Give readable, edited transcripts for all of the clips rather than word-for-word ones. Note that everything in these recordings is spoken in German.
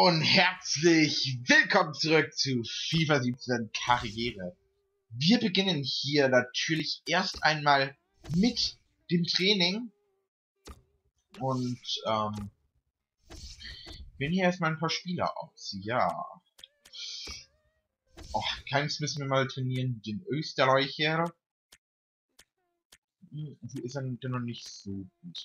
Und herzlich willkommen zurück zu FIFA 17 Karriere. Wir beginnen hier natürlich erst einmal mit dem Training und wählen hier erstmal ein paar Spieler aus. Ja. Oh, keins müssen wir mal trainieren, den Österreicher. Wo ist er denn noch nicht so gut?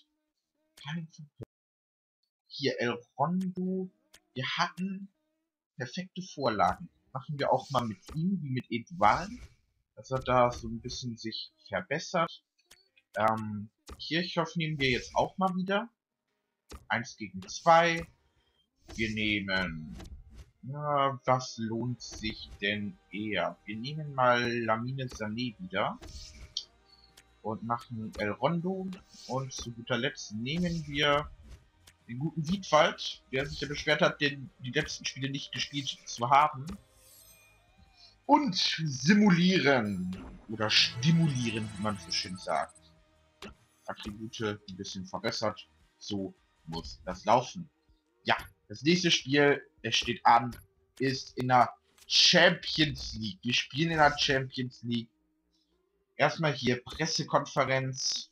Hier El Rondo. Wir hatten perfekte Vorlagen. Machen wir auch mal mit ihm, wie mit Edouard, dass er da so ein bisschen sich verbessert. Kirchhoff nehmen wir jetzt auch mal wieder. 1 gegen 2. Wir nehmen... Na, was lohnt sich denn eher? Wir nehmen mal Lamine Sané wieder. Und machen El Rondo. Und zu guter Letzt nehmen wir den guten Wiedwald, der sich ja beschwert hat, die letzten Spiele nicht gespielt zu haben. Und simulieren. Oder stimulieren, wie man so schön sagt. Attribute ein bisschen verbessert. So muss das laufen. Ja, das nächste Spiel, es steht an, ist in der Champions League. Wir spielen in der Champions League. Erstmal hier Pressekonferenz.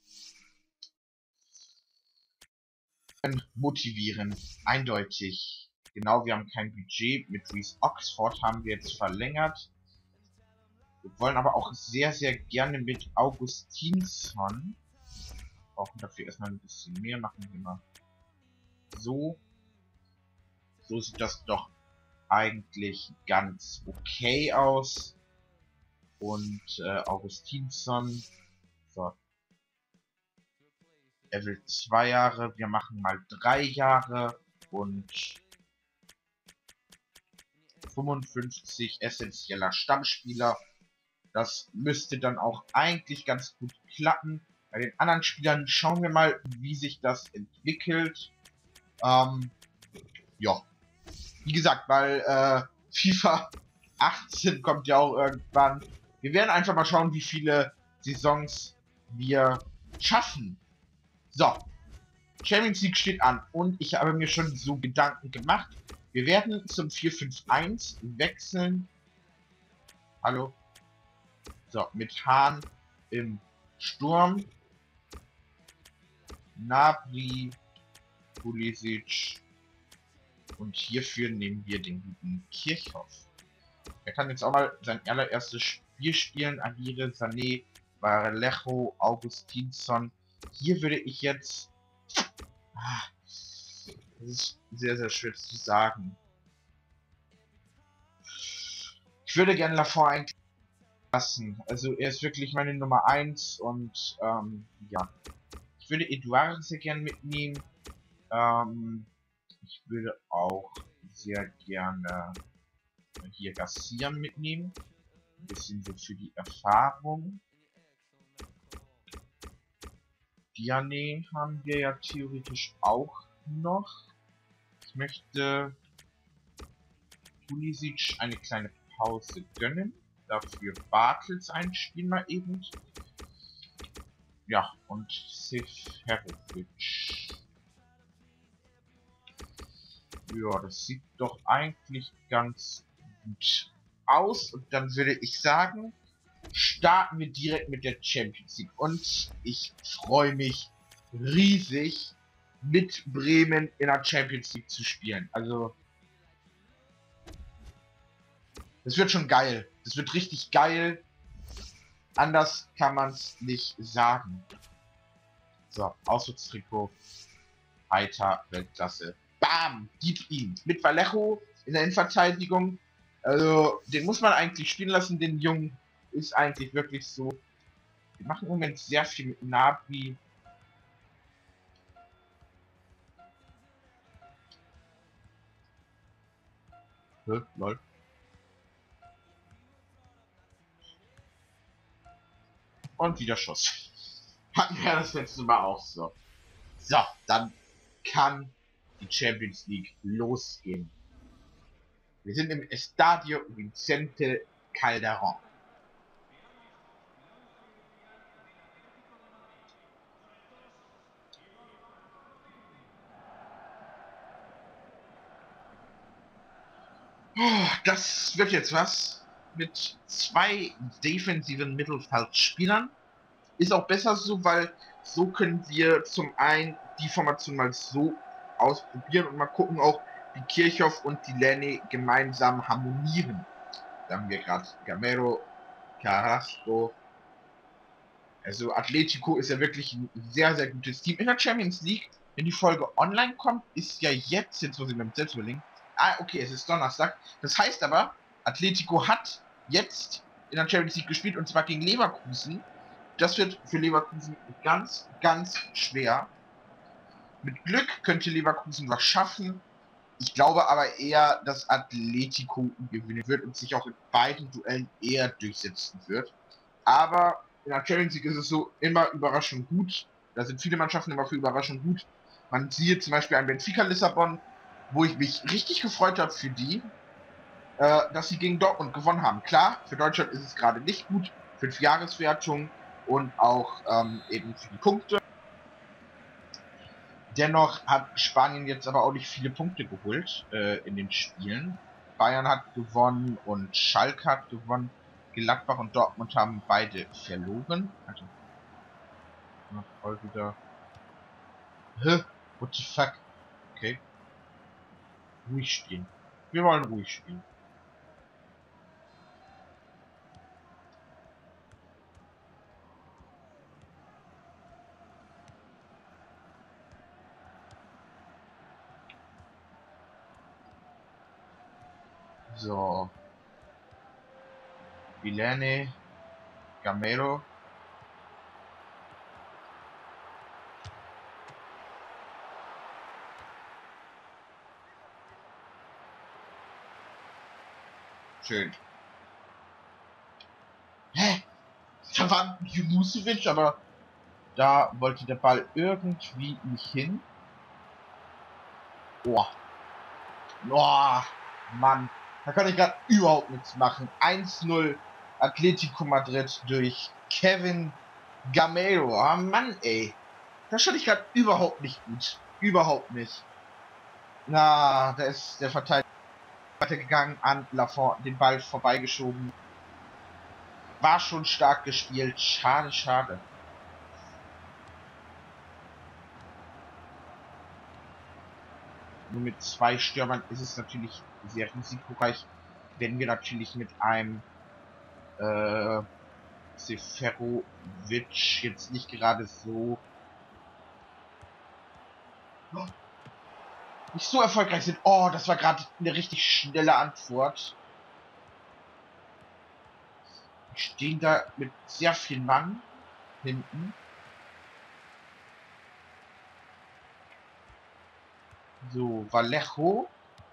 Motivieren. Eindeutig. Genau, wir haben kein Budget. Mit Reece Oxford haben wir jetzt verlängert. Wir wollen aber auch sehr, sehr gerne mit Augustinsson. Brauchen dafür erstmal ein bisschen mehr. Machen wir mal so. So sieht das doch eigentlich ganz okay aus. Und Augustinsson. So. Er will 2 Jahre. Wir machen mal 3 Jahre. Und 55 essentieller Stammspieler. Das müsste dann auch eigentlich ganz gut klappen. Bei den anderen Spielern schauen wir mal, wie sich das entwickelt. Ja. Wie gesagt, weil FIFA 18 kommt ja auch irgendwann. Wir werden einfach mal schauen, wie viele Saisons wir schaffen. So. Champions League steht an. Und ich habe mir schon so Gedanken gemacht. Wir werden zum 4-5-1 wechseln. Hallo? So, mit Hahn im Sturm. Gnabry, Pulisic. Und hierfür nehmen wir den guten Kirchhoff. Er kann jetzt auch mal sein allererstes Spiel spielen. Aguirre, Sané, Vallejo, Augustinsson. Hier würde ich jetzt... das ist sehr, sehr schwer zu sagen. Ich würde gerne Lafont eigentlich lassen. Also er ist wirklich meine Nummer 1 und ja. Ich würde Edouard sehr gerne mitnehmen. Ich würde auch sehr gerne hier Garcia mitnehmen. Ein bisschen so für die Erfahrung. Diane haben wir ja theoretisch auch noch. Ich möchte Pulisic eine kleine Pause gönnen. Dafür Bartels einspielen mal eben. Ja, und Seferovic. Ja, das sieht doch eigentlich ganz gut aus. Und dann würde ich sagen, starten wir direkt mit der Champions League. Und ich freue mich riesig, mit Bremen in der Champions League zu spielen. Also, das wird schon geil. Das wird richtig geil. Anders kann man es nicht sagen. So, Auswärtstrikot. Alter, Weltklasse. Bam! Gib ihm. Mit Vallejo in der Innenverteidigung. Also, den muss man eigentlich spielen lassen. Den Jungen ist eigentlich wirklich so. Wir machen im Moment sehr viel mit Gnabry. Lol. Und wieder Schuss. Hatten wir das letzte Mal auch so. So, dann kann die Champions League losgehen. Wir sind im Estadio Vicente Calderón. Oh, das wird jetzt was mit zwei defensiven Mittelfeldspielern. Ist auch besser so, weil so können wir zum einen die Formation mal so ausprobieren und mal gucken auch, wie Kirchhoff und Delaney gemeinsam harmonieren. Da haben wir gerade Gamero, Carrasco. Also Atletico ist ja wirklich ein sehr, sehr gutes Team. In der Champions League, wenn die Folge online kommt, ist ja jetzt muss ich mir selbst überlegen. Ah, okay, es ist Donnerstag. Das heißt aber, Atletico hat jetzt in der Champions League gespielt und zwar gegen Leverkusen. Das wird für Leverkusen ganz, ganz schwer. Mit Glück könnte Leverkusen was schaffen. Ich glaube aber eher, dass Atletico gewinnen wird und sich auch in beiden Duellen eher durchsetzen wird. Aber in der Champions League ist es so immer überraschend gut. Da sind viele Mannschaften immer für überraschend gut. Man sieht zum Beispiel ein Benfica Lissabon, wo ich mich richtig gefreut habe für die, dass sie gegen Dortmund gewonnen haben. Klar, für Deutschland ist es gerade nicht gut, 5-Jahreswertung und auch eben für die Punkte. Dennoch hat Spanien jetzt aber auch nicht viele Punkte geholt in den Spielen. Bayern hat gewonnen und Schalke hat gewonnen. Gladbach und Dortmund haben beide verloren. Also, voll wieder. Hä? What the fuck? Okay. Ruhig spielen. Wir wollen ruhig spielen. So. Vilene. Gamero. Schön. Hä? Da war Junusovic, aber da wollte der Ball irgendwie nicht hin. Oh. Oh, Mann. Da kann ich gerade überhaupt nichts machen. 1-0 Atletico Madrid durch Kevin Gamero. Oh Mann, ey. Das stand ich gerade überhaupt nicht gut. Überhaupt nicht. Na, da ist der Verteidiger weitergegangen an Lafont, den Ball vorbeigeschoben. War schon stark gespielt. Schade, schade. Nur mit zwei Stürmern ist es natürlich sehr risikoreich, wenn wir natürlich mit einem Seferovic jetzt nicht gerade so nicht so erfolgreich sind. Oh, das war gerade eine richtig schnelle Antwort. Wir stehen da mit sehr viel Mann hinten. So, Vallejo.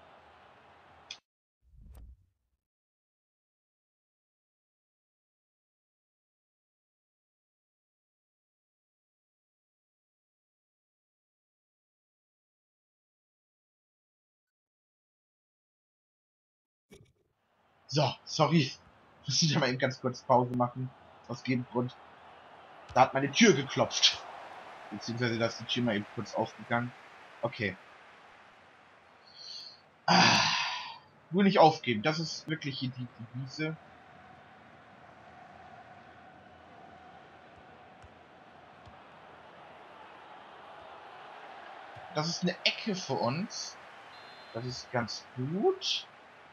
So, sorry. Muss ich da mal eben ganz kurz Pause machen. Aus dem Grund. Da hat meine Tür geklopft. Beziehungsweise da ist die Tür mal eben kurz aufgegangen. Okay. Ah, nur nicht aufgeben. Das ist wirklich hier die Devise. Das ist eine Ecke für uns. Das ist ganz gut.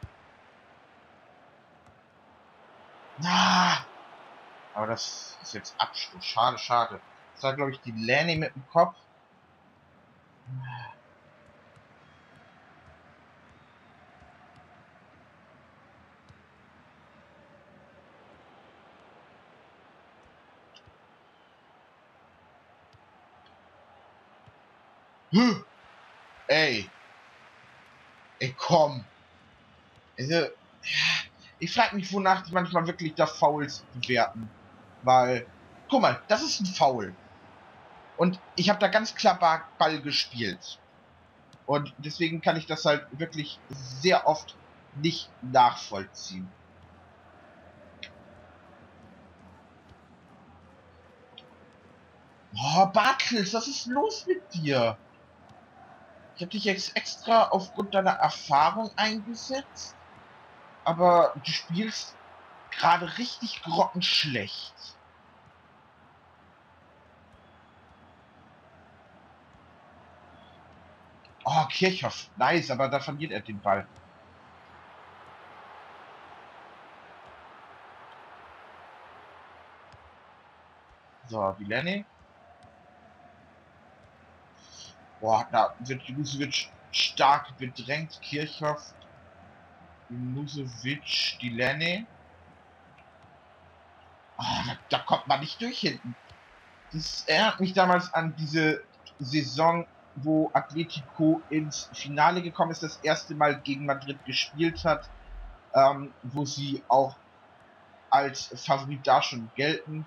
Ah, aber das ist jetzt Abschluss. Schade, schade. Das war, glaube ich, die Lanny mit dem Kopf. Ey. Ey, komm. Also, ich frage mich, wonach die manchmal wirklich da Fouls bewerten. Weil, guck mal, das ist ein Foul. Und ich habe da ganz klar Ball gespielt. Und deswegen kann ich das halt wirklich sehr oft nicht nachvollziehen. Oh, Bartels, was ist los mit dir? Ich habe dich jetzt extra aufgrund deiner Erfahrung eingesetzt. aber du spielst gerade richtig grottenschlecht. Oh, Kirchhoff, nice, aber da verliert er den Ball. So, Vilene. Boah, da wird Junusovic stark bedrängt. Kirchhoff, Junusovic, Vilene. Oh, da kommt man nicht durch hinten. Das erinnert mich damals an diese Saison, wo Atletico ins Finale gekommen ist, das erste Mal gegen Madrid gespielt hat, wo sie auch als Favorit da schon gelten.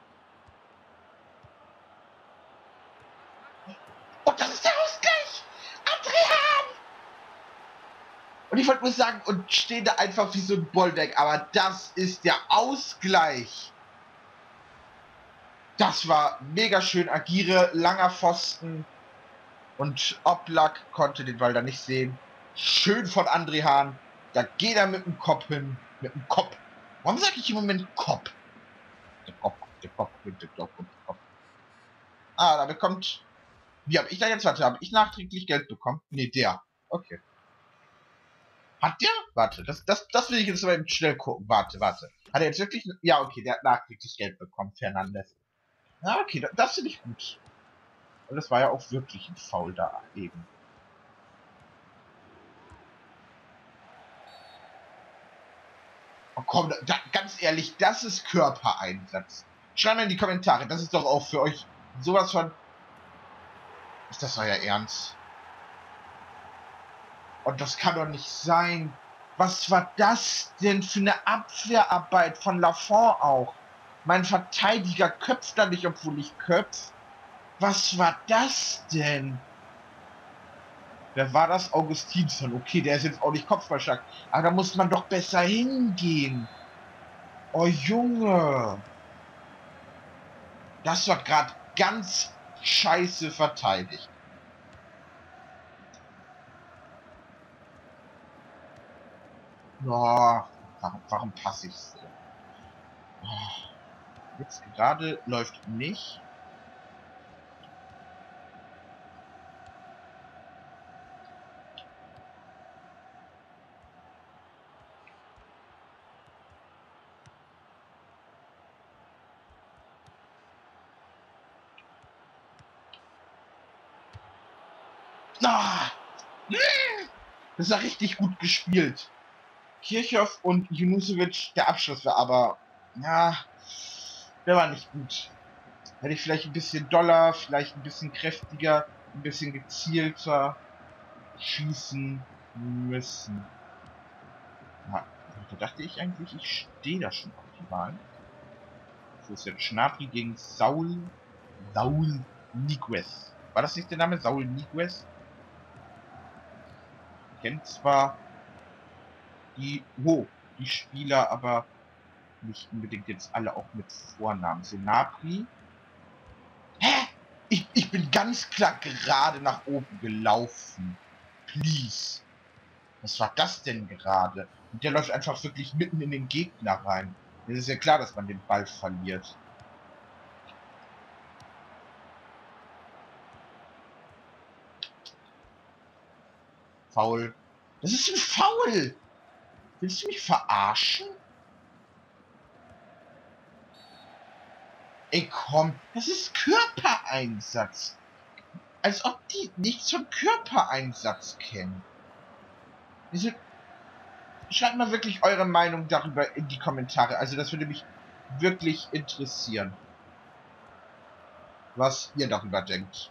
Und das ist der Ausgleich! Adrian! Und ich wollte nur sagen, und stehe da einfach wie so ein Bollwerk, aber das ist der Ausgleich! Das war mega schön. Agire, langer Pfosten. Und Oblak konnte den Ball da nicht sehen. Schön von André Hahn. Da geht er mit dem Kopf hin. Mit dem Kopf. Warum sage ich im Moment Kopf? Der Kopf, der Kopf, der Kopf, der Kopf. Ah, da bekommt... Wie habe ich da jetzt? Warte, habe ich nachträglich Geld bekommen? Nee, der. Okay. Hat der? Warte, das will ich jetzt mal schnell gucken. Warte. Hat er jetzt wirklich... Ja, okay, der hat nachträglich Geld bekommen, Fernandes. Ah, okay, das finde ich gut. Und das war ja auch wirklich ein Foul da eben. Oh komm, ganz ehrlich, das ist Körpereinsatz. Schreibt mal in die Kommentare, das ist doch auch für euch sowas von... Ist das euer Ernst? Und das kann doch nicht sein. Was war das denn für eine Abwehrarbeit von Lafont auch? Mein Verteidiger köpft da nicht, obwohl ich köpf. Was war das denn? Wer war das? Augustinsson. Okay, der ist jetzt auch nicht kopfballstark. Aber da muss man doch besser hingehen. Oh Junge. Das war gerade ganz scheiße verteidigt. Oh, warum passe ich so? Oh, jetzt gerade läuft nicht. Ah, das war richtig gut gespielt. Kirchhoff und Junusovic, der Abschluss war aber, ja, der war nicht gut. Hätte ich vielleicht ein bisschen doller, vielleicht ein bisschen kräftiger, ein bisschen gezielter schießen müssen. Ja, da dachte ich eigentlich, ich stehe da schon auf die Wahl. So ist jetzt Schnapri gegen Saul Niguez. War das nicht der Name? Saul Niguez? Kennt zwar die Spieler, aber nicht unbedingt jetzt alle auch mit Vornamen. Senapri. Hä? Ich bin ganz klar gerade nach oben gelaufen. Please. Was war das denn gerade? Und der läuft einfach wirklich mitten in den Gegner rein. Es ist ja klar, dass man den Ball verliert. Foul. Das ist ein Foul! Willst du mich verarschen? Ey, komm, das ist Körpereinsatz. Als ob die nichts von Körpereinsatz kennen. Schreibt mal wirklich eure Meinung darüber in die Kommentare. Also das würde mich wirklich interessieren, was ihr darüber denkt.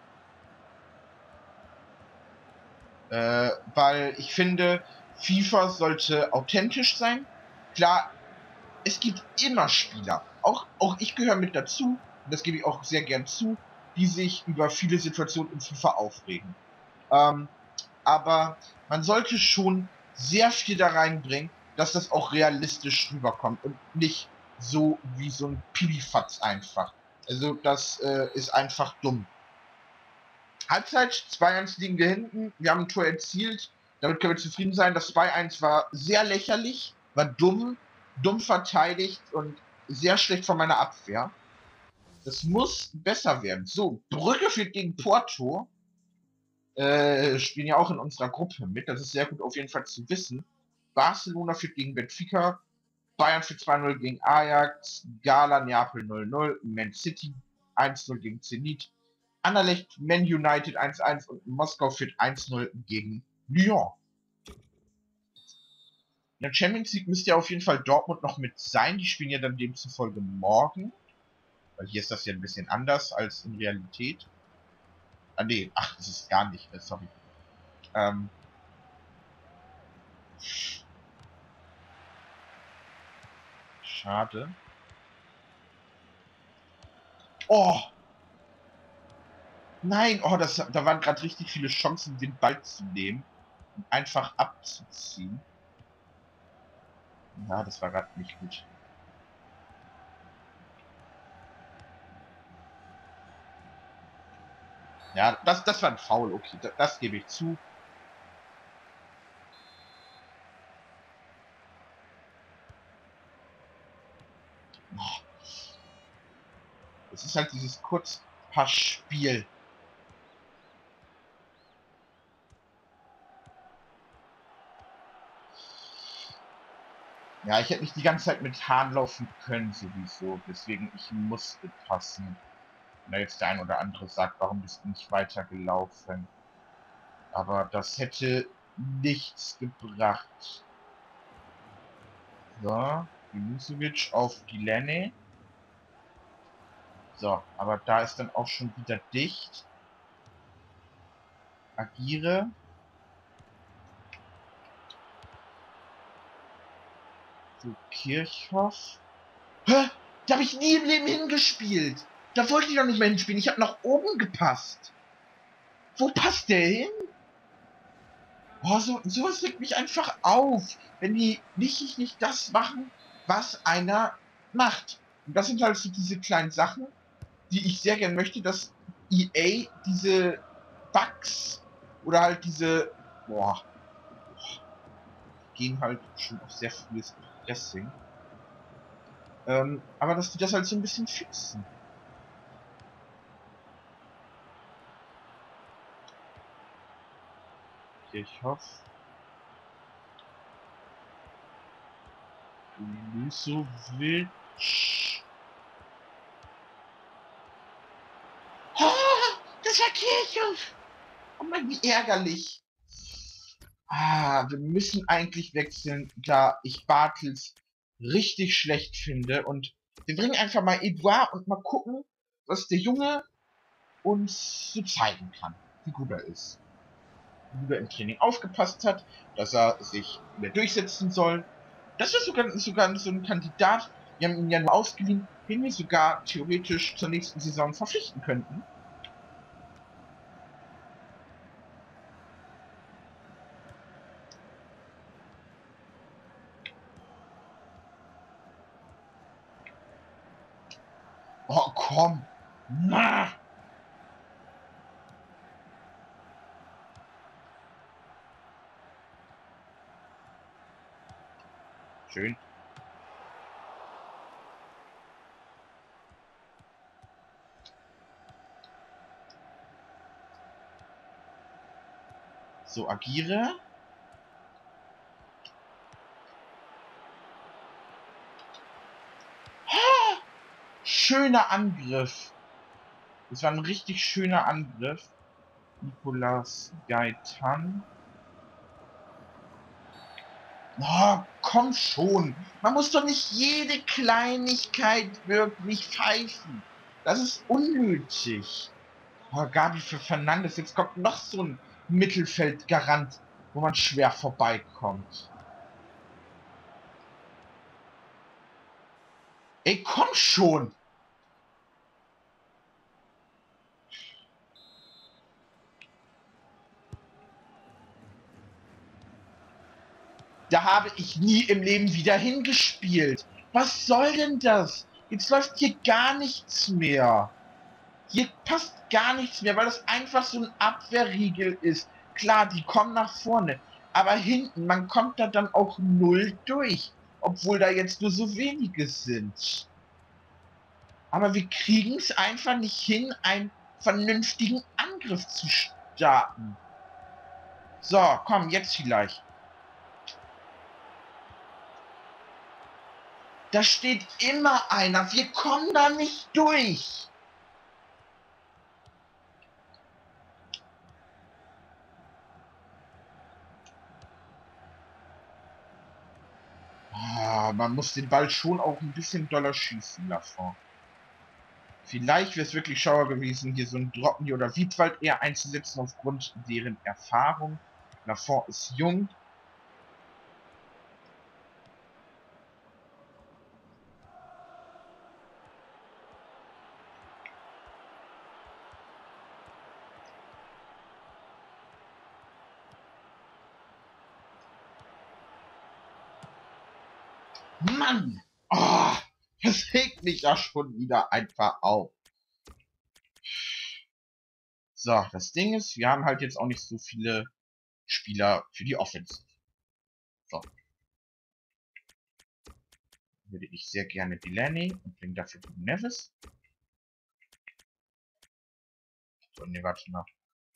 Weil ich finde, FIFA sollte authentisch sein. Klar, es gibt immer Spieler, auch ich gehöre mit dazu, und das gebe ich auch sehr gern zu, die sich über viele Situationen in FIFA aufregen. Aber man sollte schon sehr viel da reinbringen, dass das auch realistisch rüberkommt und nicht so wie so ein Pipifatz einfach. Also das ist einfach dumm. Halbzeit, 2-1 liegen wir hinten, wir haben ein Tor erzielt, Damit können wir zufrieden sein. Das 2-1 war sehr lächerlich, war dumm verteidigt und sehr schlecht von meiner Abwehr. Das muss besser werden. So, Brügge führt gegen Porto. Spielen ja auch in unserer Gruppe mit. Das ist sehr gut auf jeden Fall zu wissen. Barcelona führt gegen Benfica. Bayern führt 2-0 gegen Ajax. Gala Neapel 0-0. Man City 1-0 gegen Zenit. Anderlecht Man United 1-1 und Moskau führt 1-0 gegen Lyon. In der Champions League müsste ja auf jeden Fall Dortmund noch mit sein. Die spielen ja dann demzufolge morgen. Weil hier ist das ja ein bisschen anders als in Realität. Ah nee, ach, das ist gar nicht, sorry. Schade. Oh! Nein, oh, da waren gerade richtig viele Chancen, den Ball zu nehmen und einfach abzuziehen. Ja, das war gerade nicht gut. Ja, das war ein Foul, okay, das gebe ich zu. Es ist halt dieses Kurzpassspiel. Ja, ich hätte nicht die ganze Zeit mit Hahn laufen können, sowieso. Deswegen, ich musste passen. Wenn da jetzt der ein oder andere sagt, warum bist du nicht weitergelaufen? Aber das hätte nichts gebracht. So, Milicevic auf Delaney. So, aber da ist dann auch schon wieder dicht. Agiere. So, Kirchhoff. Hä? Da habe ich nie im Leben hingespielt. Da wollte ich doch nicht mehr hinspielen. Ich habe nach oben gepasst. Wo passt der hin? Oh, sowas regt mich einfach auf, wenn die nicht das machen, was einer macht. Und das sind halt so diese kleinen Sachen, die ich sehr gern möchte, dass EA diese Bugs oder halt diese, gehen halt schon auf sehr frühes Pressing. Aber dass die das halt so ein bisschen fixen. Kirchhoff. Lusovic. Oh, das war Kirchhoff! Oh Mann, wie ärgerlich. Wir müssen eigentlich wechseln, da ich Bartels richtig schlecht finde. Und wir bringen einfach mal Edouard und mal gucken, was der Junge uns so zeigen kann. Wie gut er ist. Wie gut er im Training aufgepasst hat, dass er sich mehr durchsetzen soll. Das ist sogar so ein Kandidat, wir haben ihn ja nur ausgeliehen, den wir sogar theoretisch zur nächsten Saison verpflichten könnten. Oh, komm! Na! Schön. So, agiere. Schöner Angriff. Das war ein richtig schöner Angriff. Nicolas Gaetan. Oh, komm schon. Man muss doch nicht jede Kleinigkeit wirklich pfeifen. Das ist unnötig. Oh, Gabi für Fernandes. Jetzt kommt noch so ein Mittelfeldgarant, wo man schwer vorbeikommt. Ey, komm schon. Da habe ich nie im Leben wieder hingespielt. Was soll denn das? Jetzt läuft hier gar nichts mehr. Hier passt gar nichts mehr, weil das einfach so ein Abwehrriegel ist. Klar, die kommen nach vorne. Aber hinten, man kommt da dann auch null durch. Obwohl da jetzt nur so wenige sind. Aber wir kriegen es einfach nicht hin, einen vernünftigen Angriff zu starten. So, komm, jetzt vielleicht. Da steht immer einer. Wir kommen da nicht durch. Man muss den Ball schon auch ein bisschen doller schießen, Lafont. Vielleicht wäre es wirklich schlauer gewesen, hier so einen Dropney oder Wiedwald eher einzusetzen aufgrund deren Erfahrung. Lafont ist jung. Mann! Oh, das regt mich ja schon wieder einfach auf. So, das Ding ist, wir haben halt jetzt auch nicht so viele Spieler für die Offensive. So. Würde ich sehr gerne Delaney und bringe dafür Neves. So, ne, warte mal.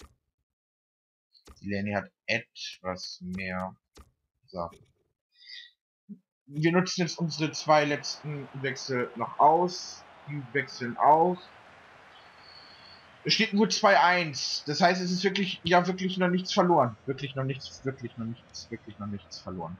Delaney hat etwas mehr. So. Wir nutzen jetzt unsere 2 letzten Wechsel noch aus. Die wechseln aus. Es steht nur 2-1. Das heißt, es ist wirklich, ja, wirklich noch nichts verloren. Wirklich noch nichts, wirklich noch nichts, wirklich noch nichts verloren.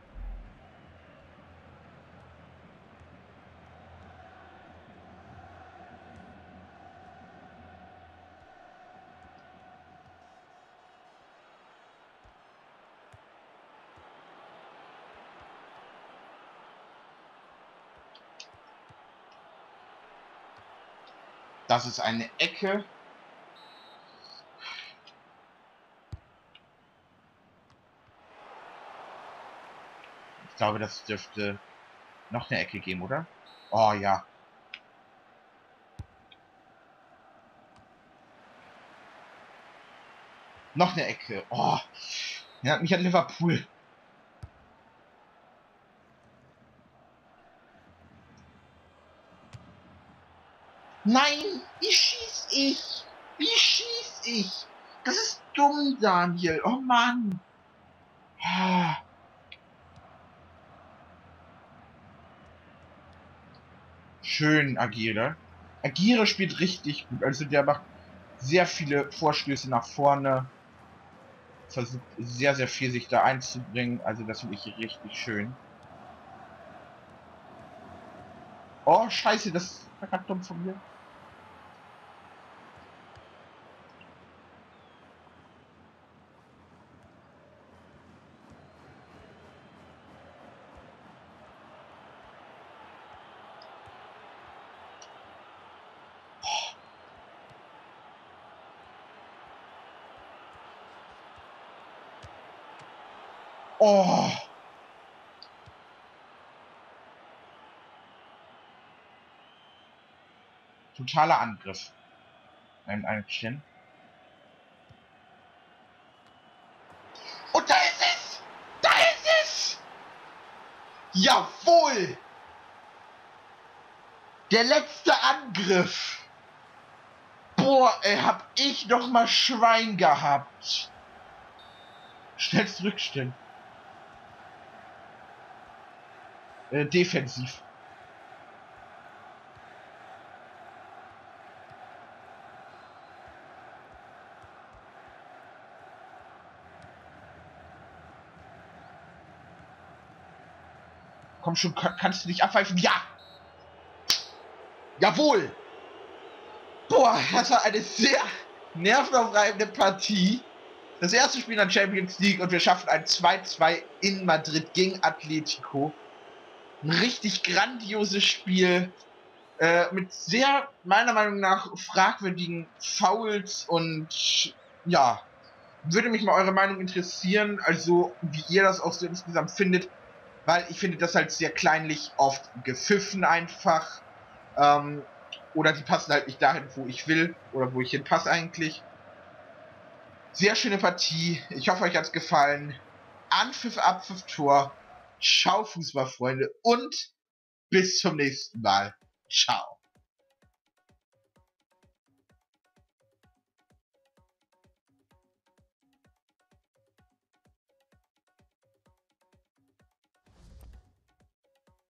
Das ist eine Ecke. Ich glaube, das dürfte noch eine Ecke geben, oder? Oh ja. Noch eine Ecke. Oh. Erinnert mich an Liverpool. Nein! Wie schieß ich? Wie schieß ich? Das ist dumm, Daniel. Oh Mann. Ah. Schön, Agire. Agire spielt richtig gut. Also der macht sehr viele Vorstöße nach vorne. Versucht sehr, sehr viel sich da einzubringen. Also das finde ich richtig schön. Oh, scheiße, das war gerade dumm von mir. Oh. Totaler Angriff. Ein Chin. Und da ist es! Da ist es! Jawohl! Der letzte Angriff! Boah, ey, hab ich doch mal Schwein gehabt. Schnell zurückstellen. Defensiv. Komm schon, kannst du nicht abpfeifen? Ja! Jawohl! Boah, das war eine sehr nervenaufreibende Partie. Das erste Spiel in der Champions League und wir schaffen ein 2-2 in Madrid gegen Atletico. Ein richtig grandioses Spiel. Mit sehr, meiner Meinung nach, fragwürdigen Fouls und ja, würde mich mal eure Meinung interessieren, also wie ihr das auch so insgesamt findet, weil ich finde das halt sehr kleinlich oft gepfiffen einfach, oder die passen halt nicht dahin, wo ich will, oder wo ich hinpasse eigentlich. Sehr schöne Partie, ich hoffe euch hat's gefallen. Anpfiff, Abpfiff, Tor. Ciao, Fußballfreunde. Und bis zum nächsten Mal. Ciao.